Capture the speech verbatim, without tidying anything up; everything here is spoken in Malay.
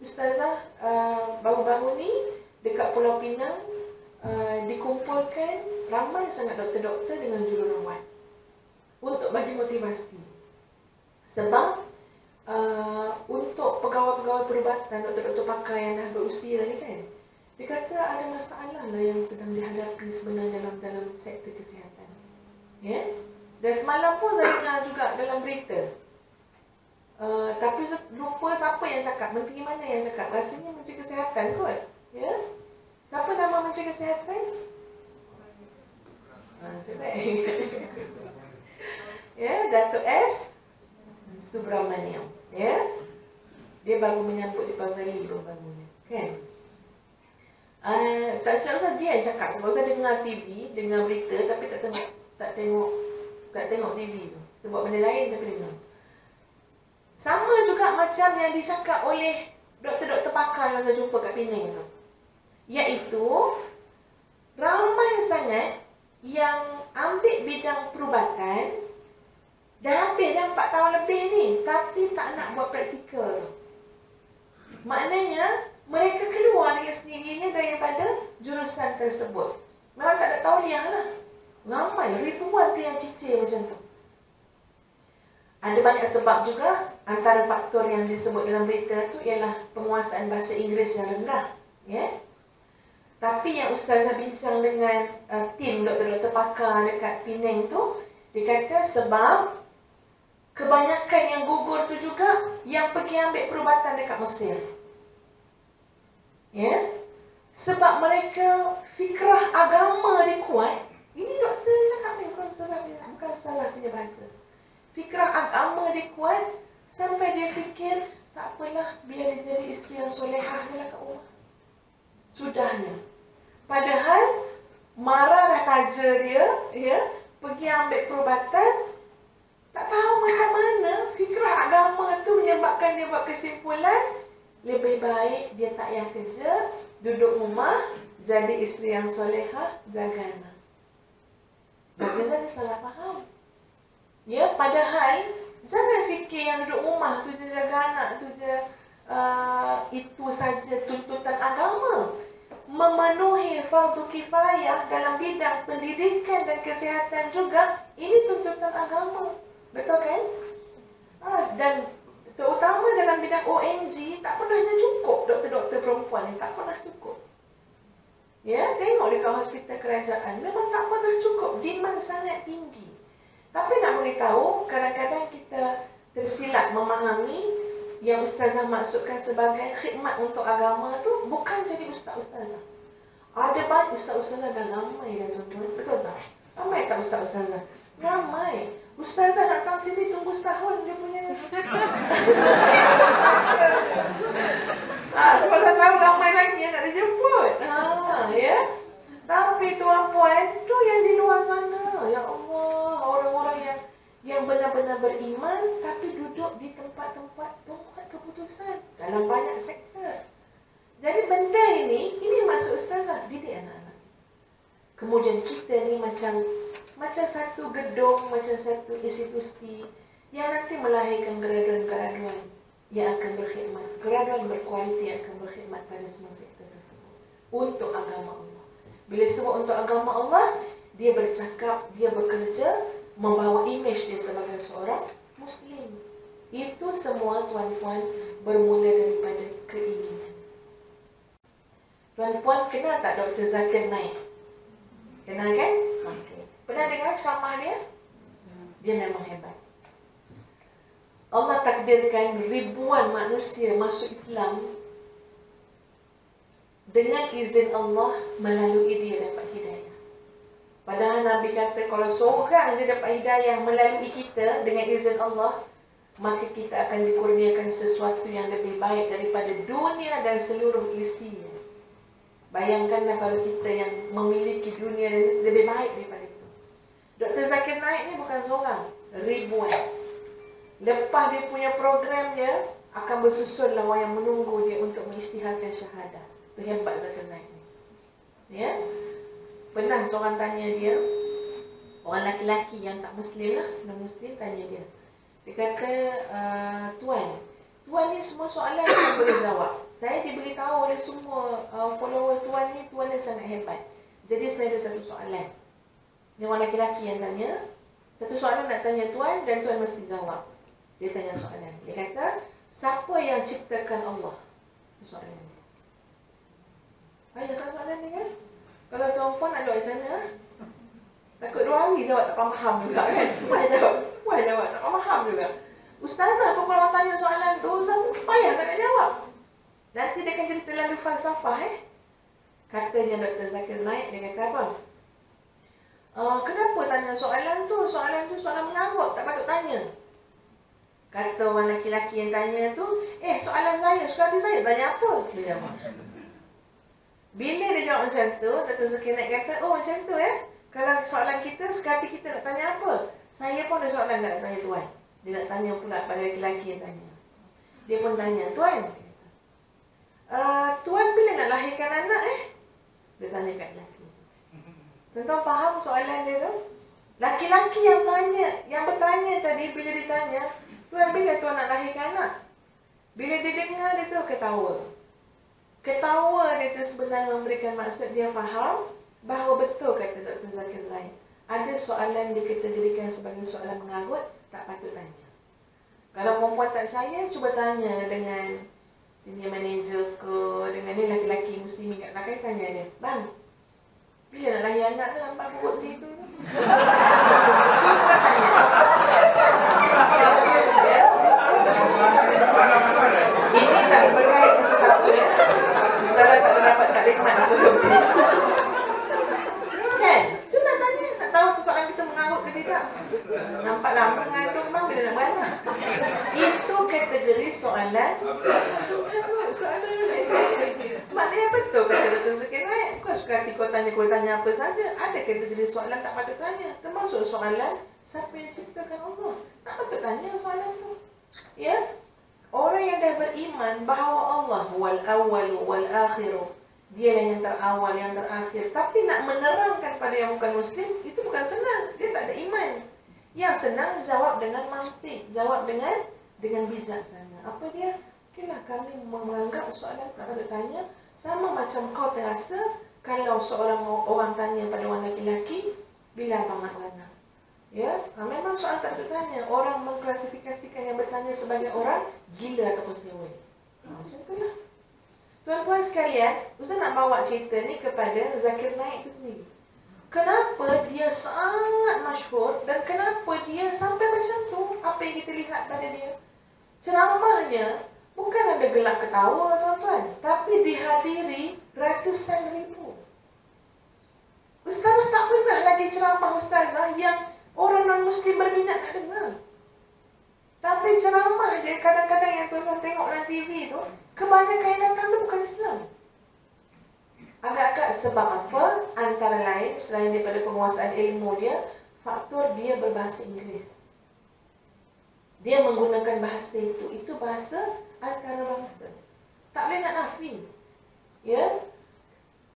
Ustazah uh, baru-baru ni dekat Pulau Pinang uh, dikumpulkan ramai sangat doktor-doktor dengan jururawat untuk bagi motivasi. Sebab uh, untuk pegawai-pegawai perubatan, doktor-doktor pakar yang dah berusia ni kan, dia kata ada masalah lah yang sedang dihadapi sebenarnya dalam dalam sektor kesihatan. Ya? Yeah? Dan semalam pun saya dengar juga dalam berita. Uh, tapi lupa siapa yang cakap, menteri mana yang cakap. Rasanya Menteri Kesihatan kot. Ya? Yeah? Siapa nama Menteri Kesihatan? Ah, sebab. Ya, Datuk S Subramaniam. Ya. Dia baru menyambut di Pavali baru-baru ni, kan? Uh, tak silap saya dia yang cakap sebab saya dengar T V, dengar berita tapi tak tengok tak tengok tak tengok T V tu. Sebab benda lain tapi dengar. Sama juga macam yang dicakap oleh doktor-doktor pakar yang saya jumpa kat Penang tu. Iaitu ramai sangat yang ambil bidang perubatan dah hampir dah empat tahun lebih ni tapi tak nak buat praktikal. Maknanya mereka keluar dengan sendirinya daripada jurusan tersebut. Memang tak ada tauliah lah. Ramai, ribuan pilihan cicir macam tu. Ada banyak sebab juga. Antara faktor yang disebut dalam berita tu ialah penguasaan bahasa Inggeris yang rendah. Ya? Tapi yang Ustazah bincang dengan uh, tim doktor-doktor pakar dekat Penang tu, dia kata sebab kebanyakan yang gugur tu juga yang pergi ambil perubatan dekat Mesir. Ya? Sebab mereka fikrah agama dia kuat. Ini doktor cakap ni, bukan Ustazah, bukan Ustazah punya bahasa. Fikrah agama dia kuat sampai dia fikir tak apalah biar dia jadi isteri yang solehah je lah kat rumah. Sudahnya. Padahal marah dah taja dia, ya, pergi ambil perubatan, tak tahu macam mana fikrah agama tu menyebabkan dia buat kesimpulan lebih baik dia tak payah kerja, duduk rumah, jadi isteri yang solehah, jaga anak. Bagi saya salah faham. Ya, padahal jangan fikir yang duduk rumah tu je jaga anak tu je uh, itu saja tuntutan agama. Memenuhi fardu kifayah dalam bidang pendidikan dan kesihatan juga, ini tuntutan agama. Betul kan? Ah, dan terutama dalam bidang O N G tak pernahnya cukup doktor-doktor perempuan ni, tak pernah cukup. Ya, tengok dekat hospital kerajaan memang tak pernah cukup, demand sangat tinggi. Tapi nak beritahu, kadang-kadang kita tersilap memahami yang Ustazah maksudkan sebagai khidmat untuk agama tu bukan jadi ustaz-ustazah. Ada banyak ustaz-ustazah dah ramai dah tuan-tuan, betul tak? Ramai tak ustaz-ustazah? Ramai. Ustazah nak datang sini tunggu setahun dia punya. ah, sebab saya tahu ramai lagi yang nak dijemput. Ha, ya. Tapi tuan-puan, tu yang di luar sana. Ya Allah, orang-orang yang yang benar-benar beriman tapi duduk di tempat-tempat pembuat keputusan dalam banyak sektor. Jadi benda ini, ini maksud Ustazah, didik anak-anak. Kemudian kita ni macam macam satu gedung, macam satu institusi yang nanti melahirkan graduan-graduan yang akan berkhidmat. Graduan berkualiti akan berkhidmat pada semua sektor tersebut untuk agama Allah. Bila sebut untuk agama Allah, dia bercakap, dia bekerja, membawa imej dia sebagai seorang Muslim. Itu semua tuan-puan bermula daripada keinginan. Tuan-puan kenal tak Doktor Zakir Naik? Kenal kan? Okay. Pernah dengar ceramah dia? Dia memang hebat. Allah takdirkan ribuan manusia masuk Islam dengan izin Allah melalui dia dapat hidayah. Padahal Nabi kata kalau seorang je dapat hidayah melalui kita dengan izin Allah, maka kita akan dikurniakan sesuatu yang lebih baik daripada dunia dan seluruh isinya. Bayangkanlah kalau kita yang memiliki dunia lebih baik daripada itu. Doktor Zakir Naik ni bukan seorang, ribuan. Lepas dia punya program dia, akan bersusunlah orang yang menunggu dia untuk mengisytiharkan syahadah. Itu hebat Zakir Naik ni. Ya? Pernah seorang tanya dia, orang lelaki yang tak Muslim lah, non-Muslim, tanya dia. Dia kata, uh, Tuan, Tuan ni semua soalan Tuan boleh jawab. Saya diberitahu oleh semua uh, follower Tuan ni, Tuan ni sangat hebat. Jadi saya ada satu soalan. Ni orang lelaki yang tanya. Satu soalan nak tanya Tuan dan Tuan mesti jawab. Dia tanya soalan. Dia kata, siapa yang ciptakan Allah? Soalan ni. Ayah kan soalan ni kan? Kalau tuan puan nak jawab macam mana? Takut dua hari jawab tak faham juga kan? Wah jawab, wah jawab tak faham juga. Ustazah apa kalau tanya soalan tu, payah tak nak jawab. Nanti dia akan jadi terlalu falsafah eh. Katanya Doktor Zakir Naik, dia kata apa? Uh, kenapa tanya soalan tu? Soalan tu soalan mengarut, tak patut tanya. Kata orang lelaki-lelaki yang tanya tu, eh soalan saya, suka hati saya, tanya apa? Dia jawab. Bila dia jawab macam tu, Doktor Zakir Naik kata, oh macam tu eh. Kalau soalan kita, suka hati kita nak tanya apa? Saya pun ada soalan nak tanya Tuan. Dia nak tanya pula pada lelaki-lelaki yang tanya. Dia pun tanya, Tuan, uh, Tuan bila nak lahirkan anak eh? Dia tanya kat lelaki. Tuan faham soalan dia tu? Laki-laki yang tanya, yang bertanya tadi bila ditanya, Tuan bila Tuan nak lahirkan anak? Bila dia dengar dia tu ketawa. Ketawa dia tu sebenarnya memberikan maksud dia faham bahawa betul kata Doktor Zakir Naik. Ada soalan dikategorikan sebagai soalan mengarut, tak patut tanya. Kalau perempuan tak percaya, cuba tanya dengan senior manager ke, dengan ni lelaki-lelaki muslimin kat belakang, tanya dia, bang, bila nak lahir anak tu nampak perut macam tu? Cuba tanya. Ini tak berkait dengan sesiapa ya. Ustazah tak dapat taklimat aku. Kan? Cuba tanya, tak tahu soalan kita mengarut ke tidak. Nampak lama mengandung bang bila nak beranak. Itu kategori soalan. Soalan maknanya betul kata Doktor Zakir Naik. Bukan suka hati kau tanya, kau tanya apa saja. Ada kategori soalan tak patut tanya. Termasuk soalan, siapa yang ciptakan Allah? Tak patut tanya soalan tu. Ya? Orang yang dah beriman bahawa Allah wal awal wal akhiru, dia yang terawal, yang terakhir. Tapi nak menerangkan pada yang bukan Muslim, itu bukan senang. Dia tak ada iman. Yang senang jawab dengan mantik, jawab dengan dengan bijaksana. Apa dia? Okeylah, kami menganggap soalan tak ada tanya. Sama macam kau terasa kalau seorang orang tanya pada orang lelaki, bila abang nak beranak? Ya, ha, memang soalan tak ada tanya. Orang mengklasifikasikan yang bertanya sebagai orang gila ataupun sewel. Ha, macam itulah. Tuan-tuan sekalian, Ustaz nak bawa cerita ni kepada Zakir Naik itu sendiri. Kenapa dia sangat masyhur dan kenapa dia sampai macam tu? Apa yang kita lihat pada dia? Ceramahnya bukan ada gelak ketawa tuan-tuan, tapi dihadiri ratusan ribu. Ustazah tak pernah lagi ceramah ustazah yang orang non-Muslim berminat nak dengar. Tapi ceramah dia kadang-kadang yang tuan-tuan tengok dalam T V tu, kebanyakan yang datang tu bukan Islam. Agak-agak sebab apa? Antara lain, selain daripada penguasaan ilmu dia, faktor dia berbahasa Inggeris. Dia menggunakan bahasa itu. Itu bahasa antarabangsa. Tak boleh nak nafi. Ya?